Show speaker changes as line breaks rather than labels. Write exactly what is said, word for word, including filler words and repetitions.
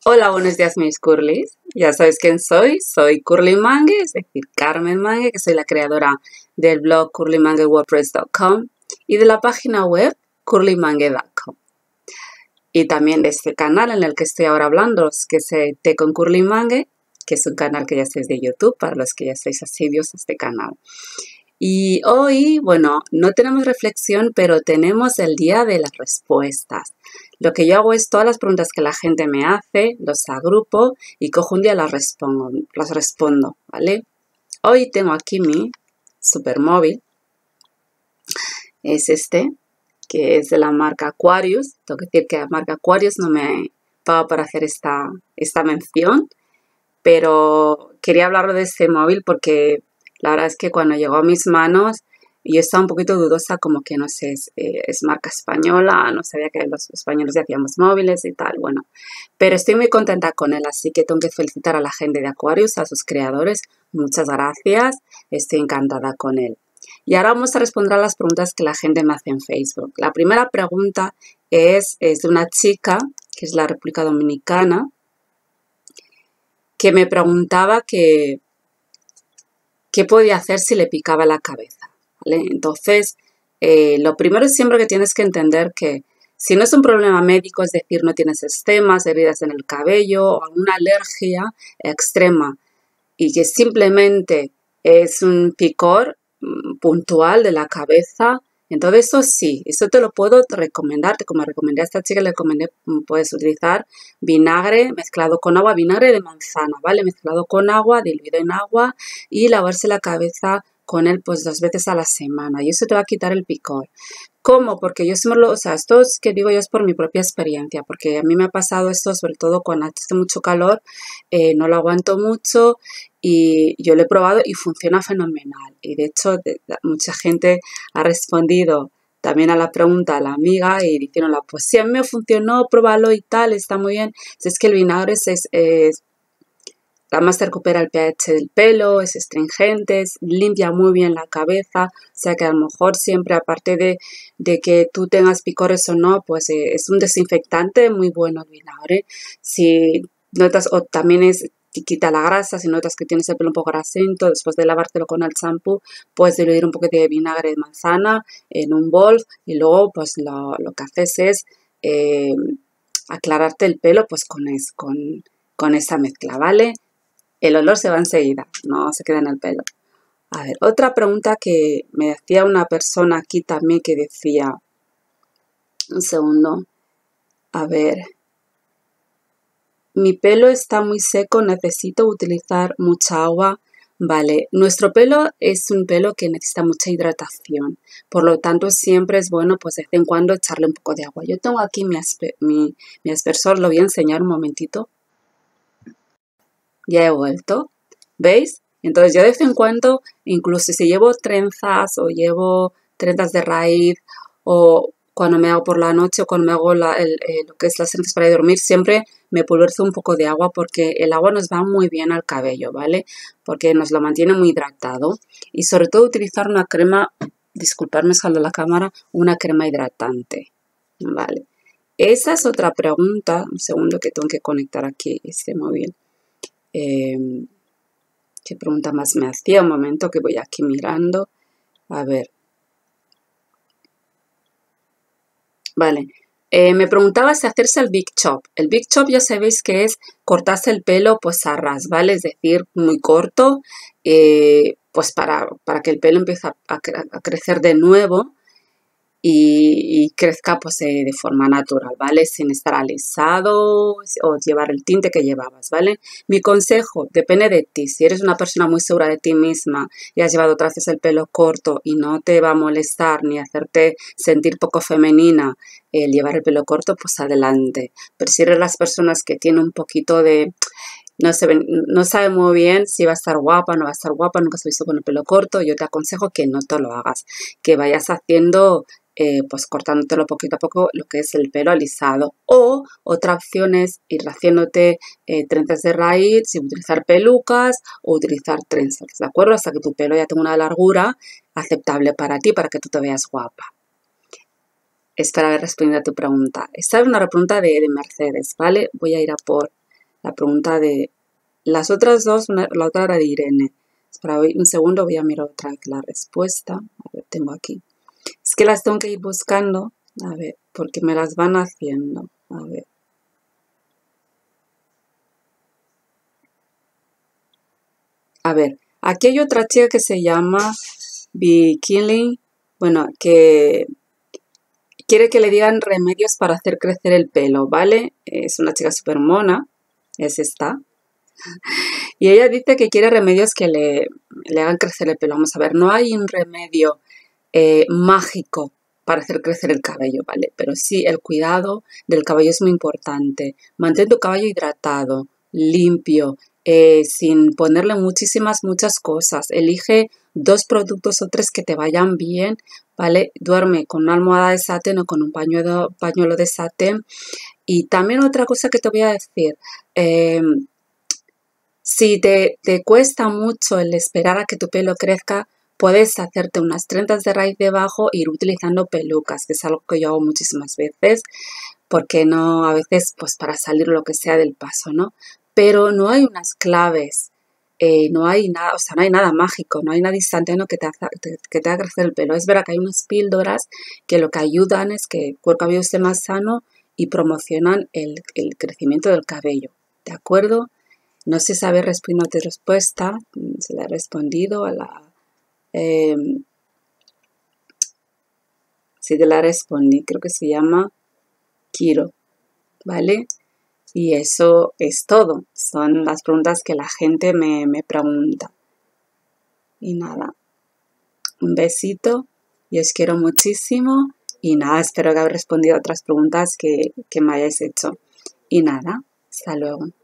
Hola, buenos días mis curlies. Ya sabéis quién soy. Soy Curly Mangue, es decir, Carmen Mangue, que soy la creadora del blog curly mangue wordpress punto com y de la página web curly mangue punto com. Y también de este canal en el que estoy ahora hablando, que es eh, Té con Curly Mangue, que es un canal que ya estáis de YouTube, para los que ya estáis asiduos a este canal. Y hoy, bueno, no tenemos reflexión, pero tenemos el día de las respuestas. Lo que yo hago es todas las preguntas que la gente me hace, los agrupo y cojo un día las respondo, las respondo, ¿vale? Hoy tengo aquí mi supermóvil, es este, que es de la marca Aquarius. Tengo que decir que la marca Aquarius no me paga para hacer esta, esta mención, pero quería hablar de este móvil porque la verdad es que cuando llegó a mis manos yo estaba un poquito dudosa, como que no sé, es, eh, es marca española, no sabía que los españoles ya hacíamos móviles y tal, bueno. Pero estoy muy contenta con él, así que tengo que felicitar a la gente de Aquarius, a sus creadores. Muchas gracias, estoy encantada con él. Y ahora vamos a responder a las preguntas que la gente me hace en Facebook. La primera pregunta es, es de una chica, que es la República Dominicana, que me preguntaba que qué podía hacer si le picaba la cabeza, ¿vale? Entonces, eh, lo primero es siempre que tienes que entender que si no es un problema médico, es decir, no tienes eczemas, heridas en el cabello o alguna alergia extrema y que simplemente es un picor mm, puntual de la cabeza, entonces eso sí, eso te lo puedo recomendar, como recomendé a esta chica, le recomendé, puedes utilizar vinagre mezclado con agua, vinagre de manzana, ¿vale? Mezclado con agua, diluido en agua y lavarse la cabeza con él pues dos veces a la semana y eso te va a quitar el picor. ¿Cómo? Porque yo siempre lo, o sea, esto es que digo yo es por mi propia experiencia, porque a mí me ha pasado esto sobre todo cuando hace mucho calor, eh, no lo aguanto mucho y yo lo he probado y funciona fenomenal. Y de hecho, de, de, mucha gente ha respondido también a la pregunta a la amiga y diciéndola, pues sí, a mí me funcionó, pruébalo y tal, está muy bien. Si es que el vinagre es, es, es además te recupera el pH del pelo, es astringente, limpia muy bien la cabeza, o sea que a lo mejor siempre, aparte de, de que tú tengas picores o no, pues eh, es un desinfectante muy bueno el vinagre. Si notas, o también es, quita la grasa, si notas que tienes el pelo un poco grasento, después de lavártelo con el champú, puedes diluir un poco de vinagre de manzana en un bol y luego pues lo, lo que haces es eh, aclararte el pelo pues con, es, con, con esa mezcla, ¿vale? El olor se va enseguida, no se queda en el pelo. A ver, otra pregunta que me hacía una persona aquí también que decía, un segundo, a ver, mi pelo está muy seco, necesito utilizar mucha agua. Vale, nuestro pelo es un pelo que necesita mucha hidratación, por lo tanto siempre es bueno pues de vez en cuando echarle un poco de agua. Yo tengo aquí mi, asper, mi, mi aspersor, lo voy a enseñar un momentito. Ya he vuelto. ¿Veis? Entonces yo de vez en cuando, incluso si llevo trenzas o llevo trenzas de raíz o cuando me hago por la noche o cuando me hago la, el, eh, lo que es las trenzas para dormir, siempre me pulverizo un poco de agua porque el agua nos va muy bien al cabello, ¿vale? Porque nos lo mantiene muy hidratado y sobre todo utilizar una crema, disculpadme, jalo la cámara, una crema hidratante, ¿vale? Esa es otra pregunta, un segundo que tengo que conectar aquí este móvil. Eh, ¿Qué pregunta más me hacía? Un momento que voy aquí mirando. A ver. Vale. Eh, me preguntaba si hacerse el Big Chop. El Big Chop ya sabéis que es cortarse el pelo pues a ras, ¿vale? Es decir, muy corto, eh, pues para, para que el pelo empiece a, a, a crecer de nuevo. Y, y crezca pues eh, de forma natural, ¿vale? Sin estar alisado o llevar el tinte que llevabas, ¿vale? Mi consejo, depende de ti. Si eres una persona muy segura de ti misma y has llevado otras veces el pelo corto y no te va a molestar ni hacerte sentir poco femenina el llevar el pelo corto, pues adelante. Pero si eres las personas que tienen un poquito de... No, se ven, no sabe muy bien si va a estar guapa, no va a estar guapa, nunca se ha visto con el pelo corto, yo te aconsejo que no te lo hagas, que vayas haciendo... Eh, pues cortándotelo poquito a poco lo que es el pelo alisado, o otra opción es ir haciéndote eh, trenzas de raíz sin utilizar pelucas o utilizar trenzas, ¿de acuerdo? Hasta que tu pelo ya tenga una largura aceptable para ti, para que tú te veas guapa. Espero haber respondido a tu pregunta. Esta es una pregunta de, de Mercedes, ¿vale? Voy a ir a por la pregunta de las otras dos, una, la otra era de Irene. Espera un segundo, voy a mirar otra vez la respuesta. A ver, tengo aquí. Es que las tengo que ir buscando, a ver, porque me las van haciendo. A ver. A ver, aquí hay otra chica que se llama Bikini, bueno, que quiere que le digan remedios para hacer crecer el pelo, ¿vale? Es una chica súper mona, es esta. Y ella dice que quiere remedios que le, le hagan crecer el pelo. Vamos a ver, no hay un remedio eh, mágico para hacer crecer el cabello, ¿vale? Pero sí, el cuidado del cabello es muy importante. Mantén tu cabello hidratado, limpio, eh, sin ponerle muchísimas, muchas cosas. Elige dos productos o tres que te vayan bien, ¿vale? Duerme con una almohada de satén o con un pañuelo, pañuelo de satén. Y también otra cosa que te voy a decir, eh, si te, te cuesta mucho el esperar a que tu pelo crezca, puedes hacerte unas trenzas de raíz debajo e ir utilizando pelucas, que es algo que yo hago muchísimas veces, porque no, a veces, pues para salir lo que sea del paso, ¿no? Pero no hay unas claves, eh, no hay nada, o sea, no hay nada mágico, no hay nada instantáneo que te, haga, que te haga crecer el pelo. Es verdad que hay unas píldoras que lo que ayudan es que el cabello esté más sano y promocionan el, el crecimiento del cabello, ¿de acuerdo? No sé si habéis respondido tu respuesta, se le ha respondido a la... Eh, si te la respondí, creo que se llama Kiro, ¿vale? Y eso es todo, son las preguntas que la gente me, me pregunta. Y nada, un besito, y os quiero muchísimo, y nada, espero que haber respondido a otras preguntas que, que me hayáis hecho. Y nada, hasta luego.